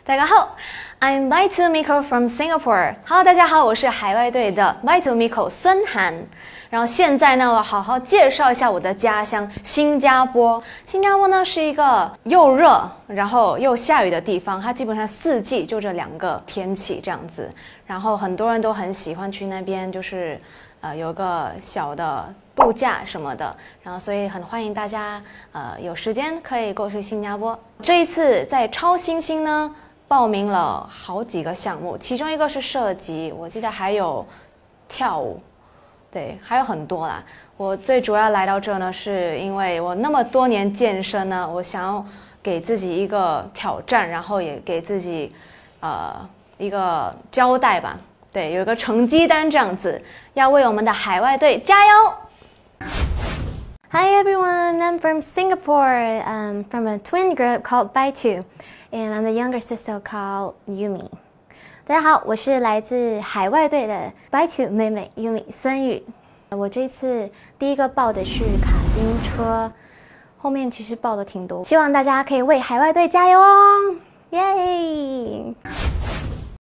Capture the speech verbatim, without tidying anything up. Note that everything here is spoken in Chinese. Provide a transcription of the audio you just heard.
大家好 ，I'm Baitu Miko from Singapore. Hello， 大家好，我是海外队的 Baitu Miko 孙涵。然后现在呢，我好好介绍一下我的家乡新加坡。新加坡呢是一个又热然后又下雨的地方，它基本上四季就这两个天气这样子。然后很多人都很喜欢去那边，就是呃有个小的度假什么的。然后所以很欢迎大家呃有时间可以过去新加坡。这一次在超新星呢，报名了好几个项目，其中一个是射击，我记得还有跳舞，对，还有很多啦。我最主要来到这呢，是因为我那么多年健身呢，我想要给自己一个挑战，然后也给自己呃一个交代吧，对，有一个成绩单这样子，要为我们的海外队加油。 Hi everyone, I'm from Singapore, um, from a twin group called Baitu, and I'm the younger sister called Yumi. 大家好，我是来自海外队的 Baitu 妹妹 Yumi 孙宇。我这次第一个报的是卡丁车，后面其实报的挺多，希望大家可以为海外队加油哦！耶！